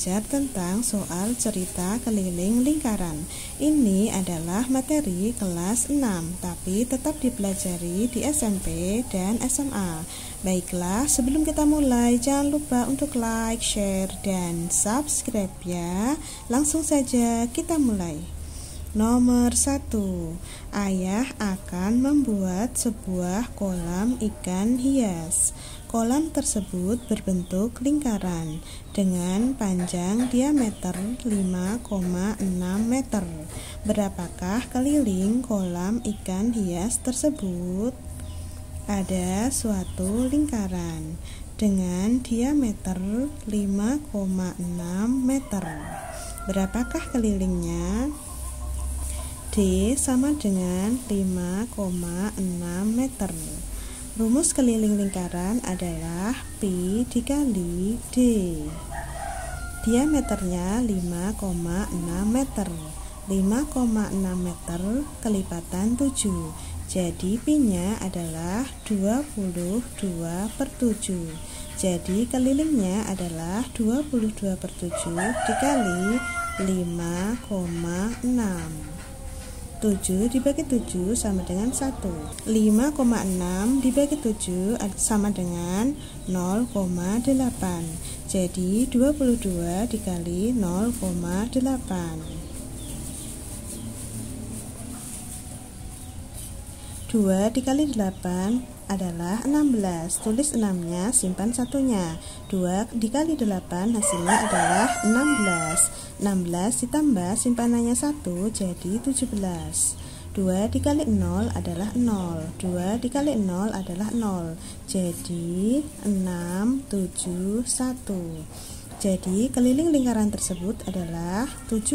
belajar tentang soal cerita keliling lingkaran. Ini adalah materi kelas 6, tapi tetap dipelajari di SMP dan SMA. Baiklah, sebelum kita mulai, jangan lupa untuk like, share, dan subscribe ya. Langsung saja kita mulai. Nomor 1. Ayah akan membuat sebuah kolam ikan hias. Kolam tersebut berbentuk lingkaran dengan panjang diameter 5,6 meter. Berapakah keliling kolam ikan hias tersebut? Ada suatu lingkaran dengan diameter 5,6 meter. Berapakah kelilingnya? D sama dengan 5,6 meter. Rumus keliling lingkaran adalah Pi dikali D. Diameternya 5,6 meter. 5,6 meter kelipatan 7. Jadi Pi-nya adalah 22/7. Jadi kelilingnya adalah 22/7 dikali 5,6. 7 dibagi 7 sama dengan 1. 5,6 dibagi 7 sama dengan 0,8. Jadi 22 dikali 0,8. 2 dikali 8 adalah 16. Tulis 6-nya, simpan 1-nya. 2 dikali 8 hasilnya adalah 16. 16 ditambah simpanannya 1 jadi 17. 2 dikali 0 adalah 0. 2 dikali 0 adalah 0. Jadi 6, 7, 1. Jadi keliling lingkaran tersebut adalah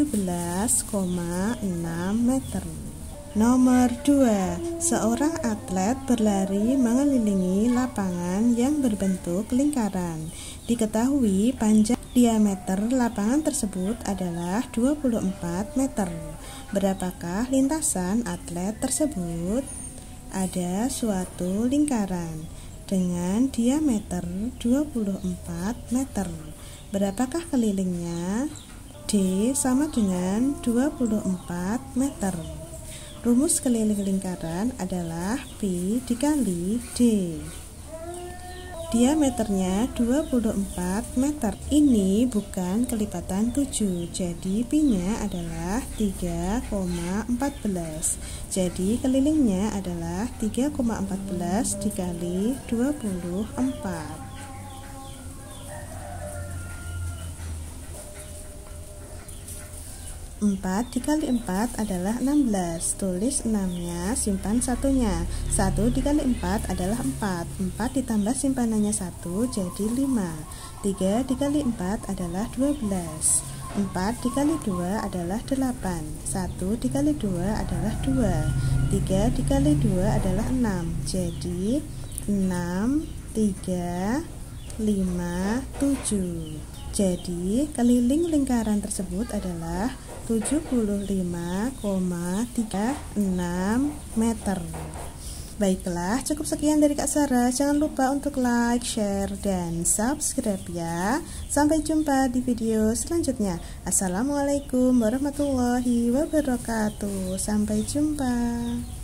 17,6 meter. Nomor 2. Seorang atlet berlari mengelilingi lapangan yang berbentuk lingkaran. Diketahui panjang diameter lapangan tersebut adalah 24 meter. Berapakah lintasan atlet tersebut? Ada suatu lingkaran dengan diameter 24 meter. Berapakah kelilingnya? D sama dengan 24 meter. Rumus keliling lingkaran adalah Pi dikali D. Diameternya 24 meter. Ini bukan kelipatan 7, jadi Pi-nya adalah 3,14. Jadi kelilingnya adalah 3,14 dikali 24. 4 dikali 4 adalah 16. Tulis 6-nya, simpan 1-nya. 1 dikali 4 adalah 4. 4 ditambah simpanannya 1 jadi 5. 3 dikali 4 adalah 12. 4 dikali 2 adalah 8. 1 dikali 2 adalah 2. 3 dikali 2 adalah 6. Jadi 6, 3, 5, 7. Jadi keliling lingkaran tersebut adalah 75,36 meter. Baiklah, cukup sekian dari Kak Sarah. Jangan lupa untuk like, share, dan subscribe ya. Sampai jumpa di video selanjutnya. Assalamualaikum warahmatullahi wabarakatuh. Sampai jumpa.